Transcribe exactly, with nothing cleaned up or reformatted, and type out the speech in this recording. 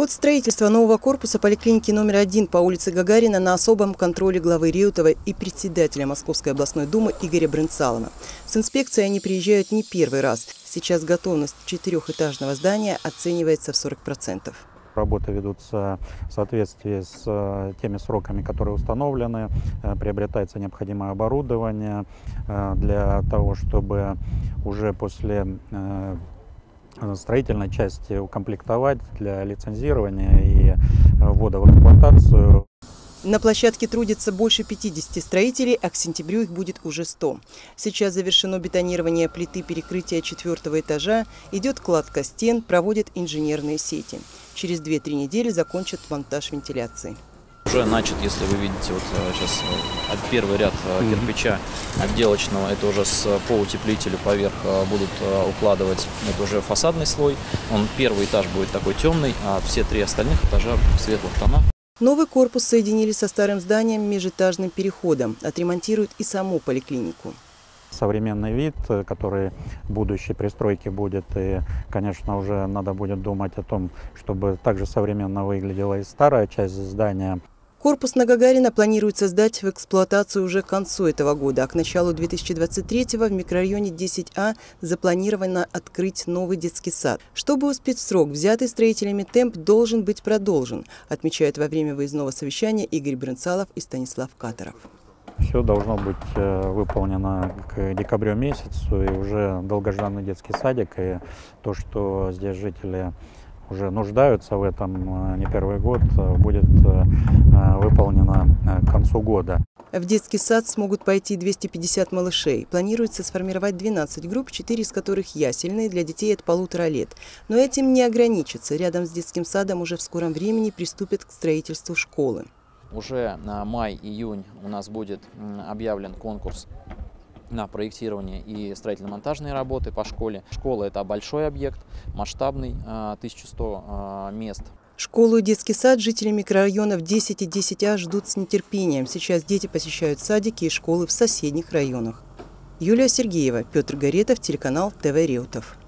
Ход строительства нового корпуса поликлиники номер один по улице Гагарина на особом контроле главы Реутова и председателя Московской областной думы Игоря Брынцалова. С инспекцией они приезжают не первый раз. Сейчас готовность четырехэтажного здания оценивается в сорок процентов. Работы ведутся в соответствии с теми сроками, которые установлены. Приобретается необходимое оборудование для того, чтобы уже после строительной части укомплектовать для лицензирования и ввода в эксплуатацию. На площадке трудится больше пятидесяти строителей, а к сентябрю их будет уже сто. Сейчас завершено бетонирование плиты перекрытия четвертого этажа, идет кладка стен, проводят инженерные сети. Через две-три недели закончат монтаж вентиляции. Уже начат, если вы видите, вот сейчас первый ряд кирпича отделочного, это уже с по утеплителю поверх будут укладывать, это уже фасадный слой. Он первый этаж будет такой темный, а все три остальных этажа в светлых тонах. Новый корпус соединили со старым зданием межэтажным переходом, отремонтируют и саму поликлинику. Современный вид, который в будущей пристройке будет, и, конечно, уже надо будет думать о том, чтобы также современно выглядела и старая часть здания. Корпус на Гагарина планируется сдать в эксплуатацию уже к концу этого года, а к началу две тысячи двадцать третьего в микрорайоне десять А запланировано открыть новый детский сад. Чтобы успеть в срок, взятый строителями темп должен быть продолжен, отмечают во время выездного совещания Игорь Брынцалов и Станислав Катаров. Все должно быть выполнено к декабрю месяцу, и уже долгожданный детский садик, и то, что здесь жители уже нуждаются в этом не первый год, будет выполнено к концу года. В детский сад смогут пойти двести пятьдесят малышей. Планируется сформировать двенадцать групп, четыре из которых ясельные для детей от полутора лет. Но этим не ограничится. Рядом с детским садом уже в скором времени приступят к строительству школы. Уже на май-июнь у нас будет объявлен конкурс на проектирование и строительно-монтажные работы по школе. Школа – это большой объект, масштабный, тысяча сто мест. Школу и детский сад жители микрорайонов десять и десять А ждут с нетерпением. Сейчас дети посещают садики и школы в соседних районах. Юлия Сергеева, Петр Горетов, телеканал ТВ Реутов.